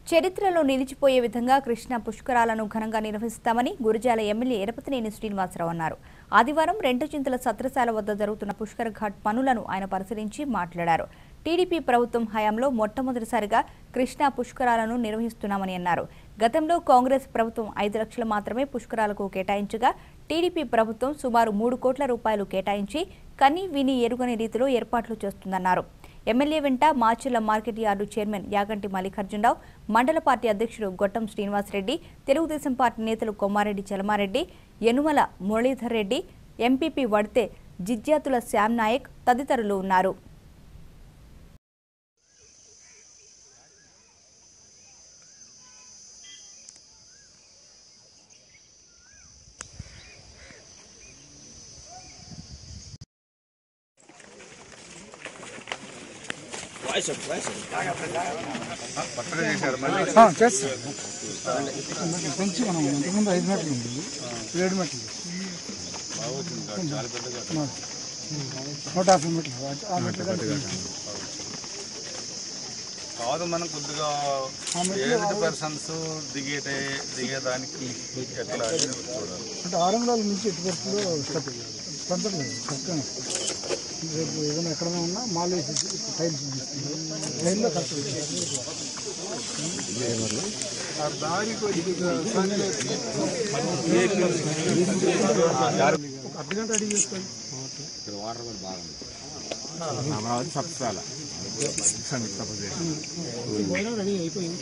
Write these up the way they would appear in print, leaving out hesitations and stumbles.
చరిత్రలో నిలిచిపోయే విధంగా కృష్ణా పుష్కరాలను ఘనంగా నిర్వహిస్తామని గురజాల ఎమ్మెల్యే ఎరపతినేని శ్రీనివాసరావు అన్నారు. ఆదివారం రెండుచింతల సత్రశాల వద్ద జరుగుతున్న పుష్కర ఘాట్ పనులను ఆయన పరిశీలించి మాట్లాడారు. టీడీపీ ప్రభుత్వం హయాంలో మొట్టమొదటిసారిగా కృష్ణా పుష్కరాలను నిర్వహిస్తున్నామని అన్నారు. గతంలో కాంగ్రెస్ ప్రభుత్వం 5 లక్షలు మాత్రమే పుష్కరాలకు కేటాయించగా టీడీపీ ప్రభుత్వం సుమారు 3 కోట్ల రూపాయలు కేటాయించి కని విని ఎరుగని రీతిలో ఏర్పాట్లు చేస్తుందన్నారు. ఎమ్మెల్యే వెంట Macherla market yard chairman Yaganti Mallikarjuna Rao, మండల పార్టీ అధ్యక్షుడు గొట్టం శ్రీనివాసరెడ్డి, తెలుగుదేశం పార్టీ నేతలు కొమ్మారెడ్డి చలమారెడ్డి, యనుమల మురళీధర్ రెడ్డి, ఎంపీపీ వడితే జిజ్జాతుల శ్యామ్ నాయక్ తదితరులు ఉన్నారు. పెంచి మనం ఇంతకుముందు 5 మీటర్లు ఉంటుంది, 7 మీటర్లు, 150 మీటర్లు కాదు. మనం కొద్దిగా ఏజ్డ్ పర్సన్స్ దిగేదానికి ఎట్లా చూడాలి అంటే 600 నుంచి ఎటు పరిస్థితుల్లో స్టెప్ పెంచట్లేదు. చక్కగా రేపు ఏదైనా ఎక్కడైనా ఉన్నా మాల్ వేసేసి టైల్స్ తీసుకుంటారు. టైల్లో కరెక్ట్ అర్ధగంట రెడీ చేసుకోండి. వాటర్ కూడా బాగుంది. రెడీ అయిపోయింది.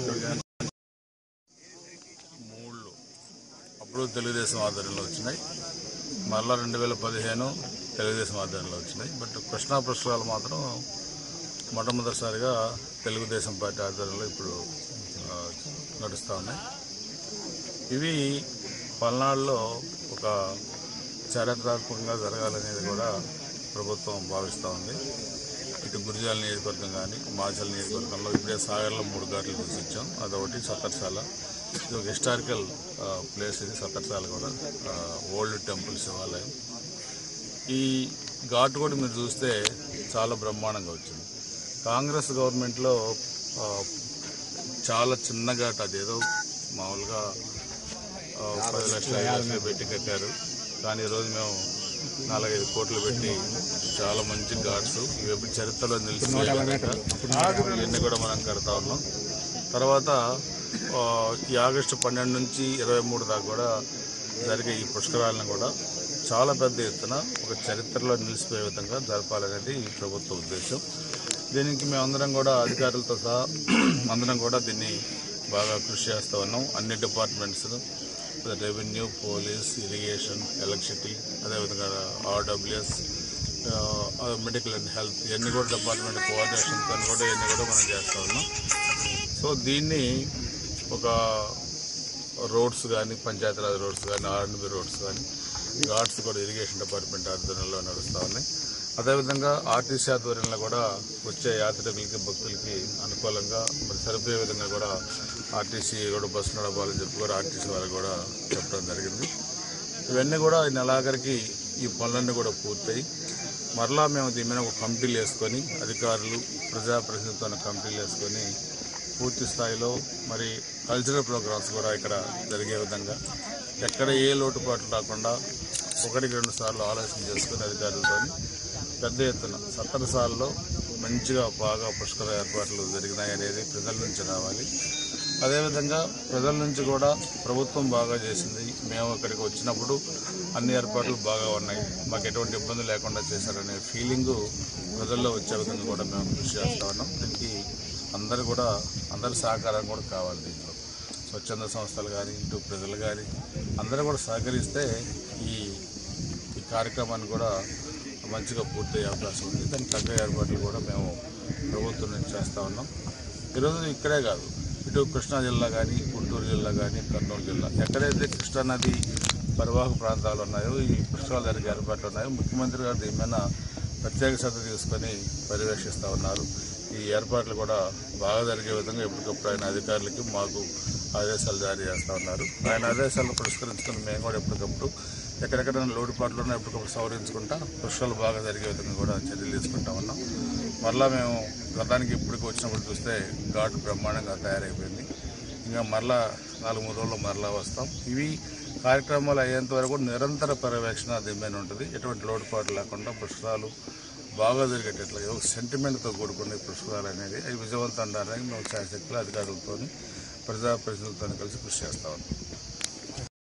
మూళ్ళు అప్పుడు తెలుగుదేశం ఆధ్వర్యంలో వచ్చినాయి, మళ్ళా 2015 తెలుగుదేశం ఆధ్వర్యంలో వచ్చినాయి. బట్ కృష్ణా పుష్కరాలు మాత్రం మొట్టమొదటిసారిగా తెలుగుదేశం పార్టీ ఆధ్వర్యంలో ఇప్పుడు నడుస్తూ ఉన్నాయి. ఇవి పల్నాడులో ఒక చారిత్రాత్మకంగా జరగాలనేది కూడా ప్రభుత్వం భావిస్తూ ఉంది. ఇటు గురజాల నియోజకవర్గం కానీ మాచర్ల నియోజకవర్గంలో ఇప్పుడే సాగర్లో 3 ఘాట్లు చూసిచ్చాం. అదొకటి సత్తరశాల, ఇది ఒక హిస్టారికల్ ప్లేస్. ఇది సత్తరశాల కూడా ఓల్డ్ టెంపుల్ శివాలయం. ఈ ఘాట్ కూడా మీరు చూస్తే చాలా బ్రహ్మాండంగా వచ్చింది. కాంగ్రెస్ గవర్నమెంట్లో చాలా చిన్న ఘాట్, అదేదో మామూలుగా 10 లక్షలు 5 లక్షలు పెట్టి కట్టారు. కానీ ఈరోజు మేము 4-5 కోట్లు పెట్టి చాలా మంచి ఘాట్స్, ఇవి ఎప్పుడు చరిత్రలో నిలిచిపోయాయి, ఇవన్నీ కూడా మనం కడతా ఉన్నాం. తర్వాత ఈ ఆగస్టు 12 నుంచి 23 దాకా కూడా జరిగే ఈ పుష్కరాలను కూడా చాలా పెద్ద ఎత్తున ఒక చరిత్రలో నిలిచిపోయే విధంగా జరపాలనేది ఈ ప్రభుత్వ ఉద్దేశం. దీనికి మేమందరం కూడా అధికారులతో సహా అందరం కూడా దీన్ని బాగా కృషి చేస్తూ ఉన్నాం. అన్ని departments, revenue, police, irrigation, electricity, అదేవిధంగా ఆర్డబ్ల్యూఎస్, మెడికల్ అండ్ హెల్త్, ఇవన్నీ కూడా డిపార్ట్మెంట్ కోఆర్డినేషన్తో కూడా ఇవన్నీ కూడా మనం చేస్తూ ఉన్నాం. సో దీన్ని ఒక రోడ్స్ కానీ, పంచాయతీరాజ్ రోడ్స్ కానీ, ఆర్ఎండ్బి రోడ్స్ కానీ, ఘాట్స్ కూడా ఇరిగేషన్ డిపార్ట్మెంట్ ఆధ్వర్యంలో నడుస్తూ ఉన్నాయి. అదేవిధంగా ఆర్టీసీ ఆధ్వర్యంలో కూడా వచ్చే యాత్రికులకి, భక్తులకి అనుకూలంగా మరి సరిపోయే విధంగా కూడా ఆర్టీసీ కూడా బస్సు నడపాలని చెప్పి కూడా ఆర్టీసీ వాళ్ళకి కూడా చెప్పడం జరిగింది. ఇవన్నీ కూడా ఈ నెలాఖరికి ఈ పనులన్నీ కూడా పూర్తయి మరలా మేము దీని మీద ఒక కమిటీలు వేసుకొని, అధికారులు, ప్రజాప్రతినిధులతో కమిటీలు వేసుకొని పూర్తి స్థాయిలో మరి కల్చరల్ ప్రోగ్రామ్స్ కూడా ఇక్కడ జరిగే విధంగా ఎక్కడ ఏ లోటుపాట్లు రాకుండా 1-2 సార్లు ఆలోచన చేసుకుని అధికారులతో పెద్ద ఎత్తున సత్తరశాలలో మంచిగా బాగా పుష్కర ఏర్పాట్లు జరిగినాయి అనేది ప్రజల నుంచి రావాలి. అదేవిధంగా ప్రజల నుంచి కూడా ప్రభుత్వం బాగా చేసింది, మేము ఇక్కడికి వచ్చినప్పుడు అన్ని ఏర్పాట్లు బాగా ఉన్నాయి, మాకు ఎటువంటి ఇబ్బంది లేకుండా చేశారనే ఫీలింగు ప్రజల్లో వచ్చే విధంగా కూడా మేము కృషి చేస్తూ ఉన్నాం. దీనికి అందరి సహకారం కూడా కావాలి. దీంట్లో స్వచ్ఛంద సంస్థలు కానీ, ఇటు ప్రజలు కానీ అందరూ కూడా సహకరిస్తే ఈ కార్యక్రమాన్ని కూడా మంచిగా పూర్తయ్యే అవకాశం ఉంది. దానికి తగ్గ ఏర్పాట్లు కూడా మేము ప్రభుత్వం నుంచి చేస్తూ ఉన్నాం. ఈరోజు ఇక్కడే కాదు, ఇటు కృష్ణా జిల్లా కానీ, గుంటూరు జిల్లా కానీ, కర్నూలు జిల్లా, ఎక్కడైతే కృష్ణానది పరివాహక ప్రాంతాలు ఉన్నాయో, ఈ పుష్కరాలు జరిగే ఏర్పాట్లు ఉన్నాయో, ముఖ్యమంత్రి గారు దీని మీద ప్రత్యేక శ్రద్ధ తీసుకొని పర్యవేక్షిస్తూ ఉన్నారు. ఈ ఏర్పాట్లు కూడా బాగా జరిగే విధంగా ఎప్పటికప్పుడు ఆయన అధికారులకి మాకు ఆదేశాలు జారీ చేస్తూ ఉన్నారు. ఆయన ఆదేశాలను పురస్కరించుకుని మేము కూడా ఎప్పటికప్పుడు ఎక్కడెక్కడైనా లోటుపాట్లు ఎప్పటికప్పుడు సవరించుకుంటా పుష్కరాలు బాగా జరిగే విధంగా కూడా చర్యలు తీసుకుంటా ఉన్నాం. మరలా మేము గతానికి ఇప్పటికి వచ్చినప్పుడు చూస్తే ఘాట్ బ్రహ్మాండంగా తయారైపోయింది. ఇంకా మరలా 4-3 రోజుల్లో మరలా వస్తాం. ఇవి కార్యక్రమాలు అయ్యేంత వరకు నిరంతర పర్యవేక్షణ దీని మీద ఉంటుంది. ఎటువంటి లోటుపాటు లేకుండా పుష్కరాలు బాగా జరిగేటట్లుగా ఒక సెంటిమెంట్తో కూడుకునే పుష్కరాలు అనేది అవి విజయవంతం అనడానికి మేము శాసకులు అధికారులతో ప్రజాప్రతినిధులతో కలిసి కృషి చేస్తా ఉన్నాం.